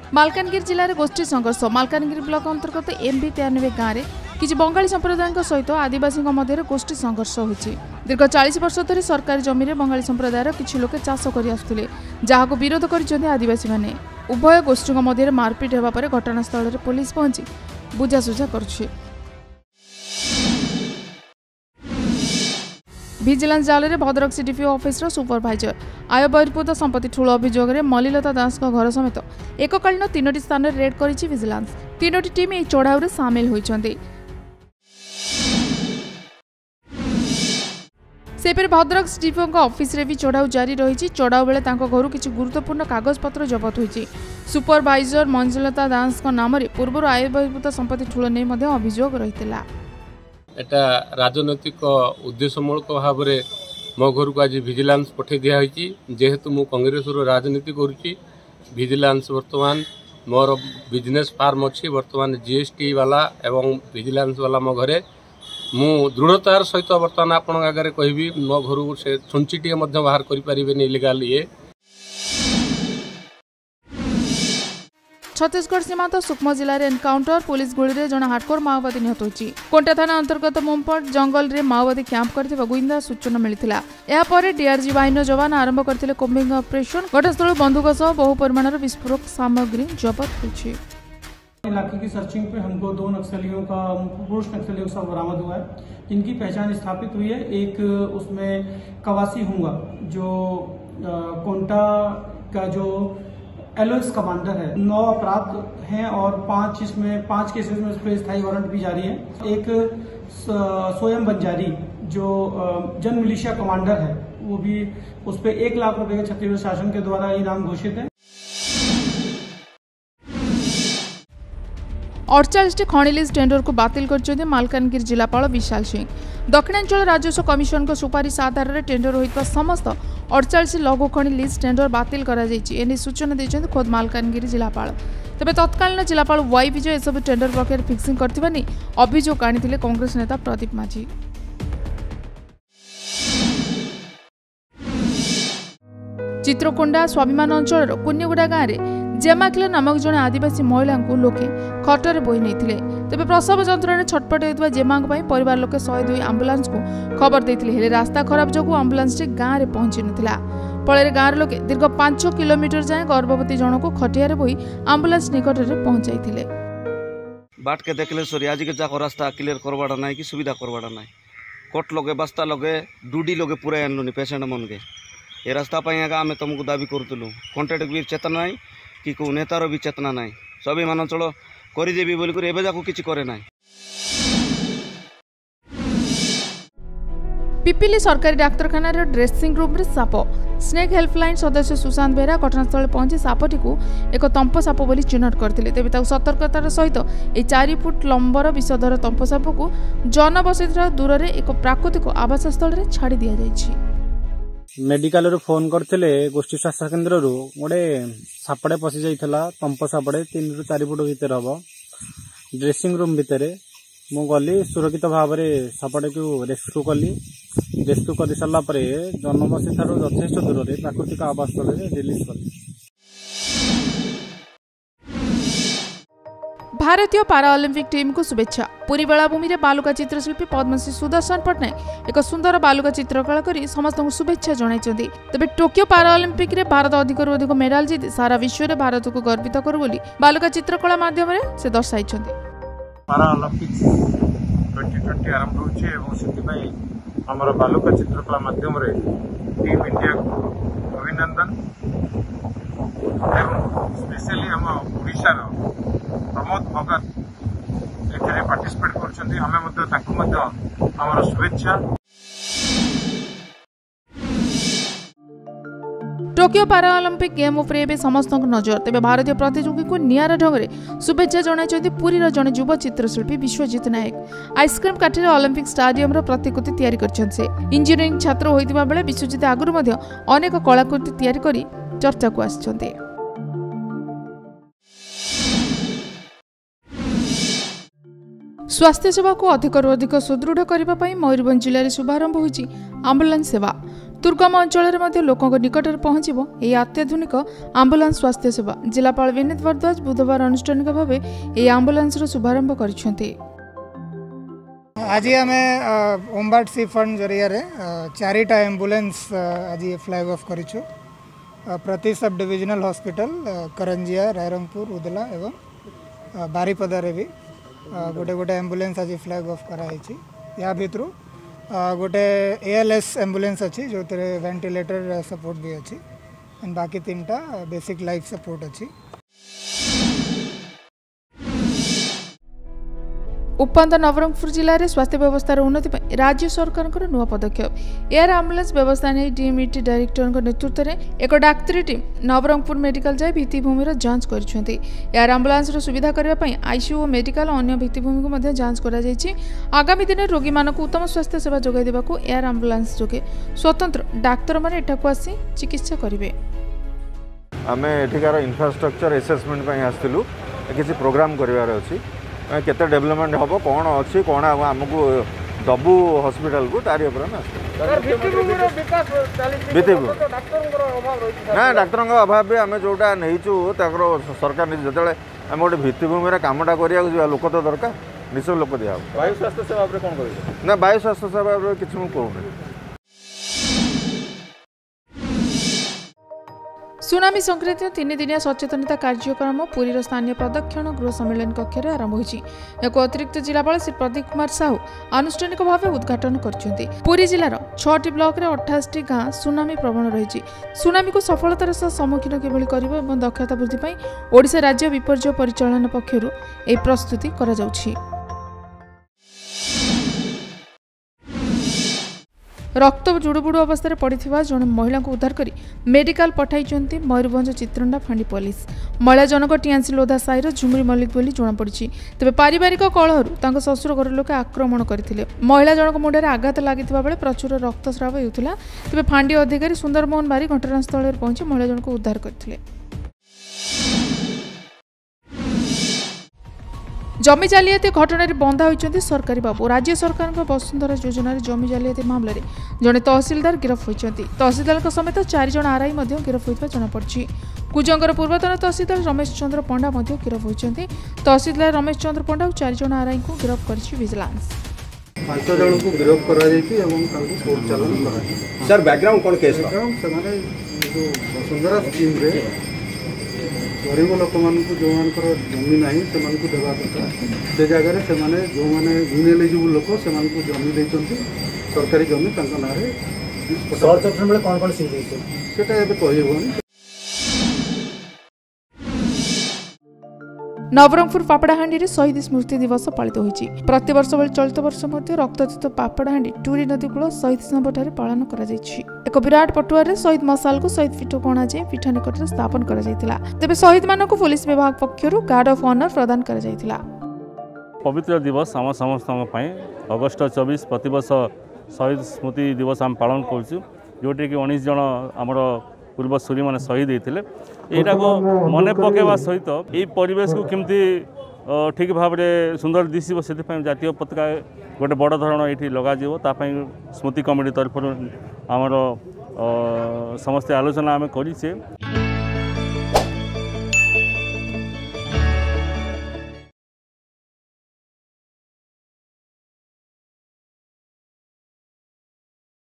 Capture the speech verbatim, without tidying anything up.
मालकानगिरी जिले में गोष्ठी संघर्ष मालकानगिरी ब्लॉक अंतर्गत एमबी तेयानबे गाँव में किसी बंगाली संप्रदाय सहित आदिवासी मध्य गोष्ठी संघर्ष होती। दीर्घ चालीस वर्ष धरी सरकारी जमी में बंगाली संप्रदायर किसी लोक चाष कर आसुले जहां विरोध कर आदिवासी माने। उभय गोष्ठी मध्य मारपिट होगा पर घटनास्थल में पुलिस पहुंची बुझासुझा करुछि। विजिलेंस जाल में भद्रक सीडीपीओ ऑफिस सुपरभाइजर आय बहिर्भूत संपत्ति ठूल अभियोग में मलिलता दास घर समेत एककालीन तीनोटी स्थान में रेड करिछि विजिलेंस। तीनोटी टीम यह चढ़ाऊ में सामिल होइछन्ति। सेपरि भद्रक सीडीपीओ ऑफिस रे भी चढ़ाऊ जारी रही। चढ़ाऊ बेले घर किसी गुरुत्वपूर्ण कागजपत्र जबत होइछि। सुपरभाइजर मंजुलता दास नाम पूर्व आय बहिर्भूत संपत्ति ठूल नहीं अभियोग रही। एटा राजनैतिक उद्देश्यमूलक भाव में मो घर को आज विजिलेंस पठे दिखाई। जेहेतु मु कांग्रेस राजनीति करुच्ची विजिलेंस वर्तमान मोर बिजनेस फार्म अच्छी वर्तमान जीएसटी वाला एवं विजिलेंस वाला मो घरे मु दृढ़तार सहित वर्तमान आपण आगे कहबी मो घर से छुंचीटे बाहर करें इलिगाल ये। छत्तीसगढ़ सीमांत सुकमा जिले में एनकाउंटर पुलिस गोली जन हार्डकोर माओवादी निहत होती। कोंटा थाना अंतर्गत मोमपट जंगल में माओवादी कैंप कर गुइंदा सूचना मिलता। यापर डीआरजी बाहिनी जवान आरंभ करते कोम्बिंग ऑपरेशन। घटनास्थल बंदूक सह बहु परिमाण विस्फोरक सामग्री जब्त हुई। इलाके की सर्चिंग पे हमको दो नक्सलियों का पुरुष नक्सलियों का बरामद हुआ है जिनकी पहचान स्थापित हुई है। एक उसमें कवासी हुंगा जो कोंटा का जो एलओएस कमांडर है। नौ अपराध हैं और पांच इसमें पांच केसेस में उस पर स्थायी वारंट भी जारी है। एक स्वयं बंजारी जो जन मिलिशिया कमांडर है वो भी उस पर एक लाख रुपए के छत्तीसगढ़ शासन के द्वारा इनाम घोषित है। अड़चाश खणी लिज टेंडर को बातिल कर मालकानगिरी जिलापाल विशाल सिंह। दक्षिणांचल राजस्व कमिशन को सुपारिश आधार में टेंडर होता समस्त अड़चाश लघु खणी लिज टेंडर बातिल कर सूचना देते खोद मालकानगिरी जिलापाल। तेज तत्कालीन जिलापाल वाई विजय एसबू टेंडर प्रक्रिया फिक्सिंग करने अभियोग आनी कांग्रेस नेता प्रदीप माझी। चित्रकोंडा स्वाभिमान अंचल कुन्नीगुड़ा गाँव में जेमाकिल नामक जड़े आदिवासी महिला को लोके खटर बोई नहीं। तेज प्रसव जंत्रण छटपट होता जेमा परिवार लोके शहे दुई आंबुलांस को खबर देते रास्ता खराब जो आंबुलांस गाँव में पहुंची नाला। फल गाँव लोके दीर्घ पांच किलोमीटर जाए गर्भवती जन को खटिया बोई आंबुलांस निकट में पहुंचाई। बाट के देखले सरी आज के जाक रास्ता क्लियर करवाड़ा ना कि सुविधा करवाड़ा ना कोट लगे बस्ता लगे डूडी लगे पूरा आनलुनि पेसेंट मन के ये रास्ता आगा आम तुमको दाबी करूँ कॉन्ट्राक्ट भी चेतना ना कि को नेतार भी चेतना ना स्वाभिमान अंचल करदेवी बोलिक एवं किसी करे ना। पिपिली सरकारी डाक्तरखाना ड्रेसिंग रूम रे साप स्नेक हेल्पलाइन सदस्य सुशांत बेहरा घटनास्थल पहुंची सापटी को एक तंप साप बोली चिन्हट करते। तेज सतर्कतार सहित यह चार फुट लंबर विषधर तंप साप को जनबसति दूर में एक प्राकृतिक आवास स्थल में छाड़ी दि जाइछि। मेडिकल रू फोन करते गोष्ठी स्वास्थ्य केन्द्र रू गोटे सापड़े पशि जाइला तंप सापड़े तीन रु चार फुट भीतर हम ड्रेसिंग रूम भितर मु गली सुरक्षित भाव में सापड़े को रेस्क्यू कली। रेस्क्यू कर सारापर जनबसति ठार यथेष दूर में प्राकृतिक आवास स्थल में रिलीज कली। भारतीय पाराओलंपिक टीम को शुभेच्छा। पुरी बेलाभूमि में बालुका चित्रशिल्पी पद्मश्री सुदर्शन पट्टनायक एक सुंदर बालुका चित्रकला कर समस्त शुभेच्छा जणाइछन्ति। तेबे टोकियो पाराओलंपिक रे भारत अधिक अधिक मेडाल जीति सारा विश्व में भारत को गर्वित करू बोली बालुका चित्रकला माध्यम से दर्शाइछन्ति। पाराओलंपिक्स ट्वेंटी ट्वेंटी आरंभ होछि एवं सेति हमर बालुका चित्रकला माध्यम रे टीम इंडिया को अभिनंदन एवं स्पेशली हम ओडिशा रो प्रमोद भगत एथे पार्टिसिपेट करछन्ती हमें मध्य ताकू मध्य हमर शुभेच्छा। टोकियो पाराओलंपिक गेम उपरे एबे समस्त नजर। तेबे भारतीय प्रतियोगी को नियारा ढंगरे शुभेच्छा जणाइछन्ती पुरीर जने युवा चित्रशिल्पी विश्वजित नायक। आइसक्रीम काठीर ओलंपिक स्टाडियम रो प्रतिकृति तैयारी करछन से इंजीनियरिंग छात्र होइतिबा बेले विश्वजित आगुर मध्य अनेक कलाकृति तैयारी करी चर्चा को आछन्ती। स्वास्थ्य सेवा को अधिक अधिक सुदृढ़ करने मयूरभंज जिले में शुभारंभ होती आंबुलांस सेवा। दुर्गम अंचल लोकों निकट में पहुंचब यह अत्याधुनिक आंबुलांस स्वास्थ्य सेवा। जिलापाल विनीत भारद्वाज बुधवार अनुष्ठानिक भाव यह आंबुलांस शुभारंभ कर। आज आम ओम्बाड सी फंड जरिया चारिटा एम्बुलेंस आज फ्लैग ऑफ करूँ प्रति sub divisional hospital Karanjia Rairangpur Udala एवं बारीपदा रे भी गोटे गोटे एम्बुलेंस आज फ्लैग ऑफ कराई। या भितर गोटे एएलएस एम्बुलेंस अच्छी जो वेंटिलेटर सपोर्ट भी अच्छी एंड बाकी तीन टा बेसिक लाइफ सपोर्ट अच्छी। उपंत नवरंगपुर जिले में स्वास्थ्य व्यवस्थार उन्नति राज्य सरकार नुआ पदक्षेप। एयर आंबुलांस व्यवस्था नहीं डीएमईटी डायरेक्टर नेतृत्व में एक डाक्तरी टीम नवरंगपुर मेडिकल जाए भित्तिभूमि जांच कर। एयर आंबुलांस सुविधा करने आईसीयू और मेडिकल अन्य भित्तिभूमि को जांच कर। आगामी दिन रोगी मानक उत्तम स्वास्थ्य सेवा जोगाई देवाक एयर आंबुलांस जोगे स्वतंत्र डाक्तर मैंने एठाकू आसी चिकित्सा करेंगे। आम एठिकार इन्फ्रास्ट्रक्चर एसेसमेंट आसलु किसी प्रोग्राम करार अच्छी केते डेवलपमेंट हम कौन अच्छी कौन आमको दबू हॉस्पिटल को तारी ना डाक्तर अभाव भी आम जोटा नहीं सरकार जो आम गोटे भित्तिभूमि कमटा करा लोक तो दरकार निश्चय लोक दिया वायु स्वास्थ्य सेवा कौन ना वायु स्वास्थ्य सेवा किसी मुझे कहूँ। सुनामी संक्रांत तीन दिनिया सचेतनता कार्यक्रम पुरीर स्थानीय प्रदक्षिण गृह सम्मेलन कक्ष में आरंभ होगी। एक अतिरिक्त जिलापाल श्री प्रदीप कुमार साहू आनुष्ठानिक भाव उद्घाटन कर। पुरी जिलार छटी ब्लॉक रे अठासी गाँ सुनामी प्रवण रही। सुनामी को सफलतार सह सम्मुखीन किभली करिबो एवं दक्षता वृद्धि पाई ओडिशा राज्य विपर्यय परिचालन पक्षरु ए प्रस्तुति करा जाउछि। रक्त जुड़ुबुड़ू अवस्था पड़ा जड़े महिला को उद्धार कर मेडिकल पठाई मयूरभंज चित्रंडा फांडी पुलिस। महिला जनक टीआंसी लोधा साईर झुमुरी मल्लिक बोली जमापड़ी। तेज पारिवारिक कलह शशुर घर लोके आक्रमण करते। महिला जनक मुंडे आघात लगी बेले प्रचुर रक्तस्राव होता। तेज फांडी अधिकारी सुंदर मोहन बारी घटनास्थल में पहुंची महिला जनक उद्धार करते। जमी जालियाती घटना बंधा होती सरकारी बाबू। राज्य सरकार वसुंधरा योजना जमी जालियाती मामलें जड़े तहसिलदार गिरफ होती। तहसिलदार समेत चार जन आरआई गिरफ होता जमापड़ी। कुजंगर पूर्वतन तहसिलदार रमेश चंद्र पंडा गिरफ होती। तहसिलदार रमेश चंद्र पंडा और चार जन आरआई को गिरफ कर विजिलेंस। पांच जन को गिरफ सर बैकग्राउंड कौन केस वसुंधरा स्कीम रे गरीब लोक मानक जो जमी ना से देवा कथा से जगह से जो मैंने इनएलिजिबल लोक से जमी देते सरकारी जमी ना कौन कौन सीटा कही। नवरंगपुर पापड़ाहांडी रे शहीद स्मृति दिवस पालित होइछि। प्रति वर्ष भली चलित वर्ष मध्य रक्तचित पापड़ाहांडी टूरी नदी कूल शहीद स्तंभठारे पालन करा जायछि। एक विराट पटुआरे शहीद मशाल को शहीद पीठ कोणा जाय पीठ निकट में स्थापन करा जायतिला। तेबे शहीद मानक पुलिस विभाग पक्षरु गार्ड ऑफ ऑनर प्रदान करा जायतिला। पवित्र दिवस आम समस्त अगस्ट चौबीस प्रति वर्ष शहीद स्मृति दिवस आम पालन करूँ जोटि कि उन्नीस जन आमर पूर्वसूरी मैंने शहीद होते यहाँ को मन पकेवा सहित यही परिवेश को केमती ठीक भाव में सुंदर दिशो से जातीय पताका गोटे बड़ धरण ये लगातापाई स्मृति कमिटी तरफ आमर समस्त आलोचना आम कर।